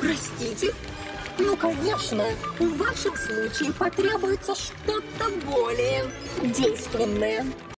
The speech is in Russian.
Простите? Ну, конечно, в вашем случае потребуется что-то более действенное.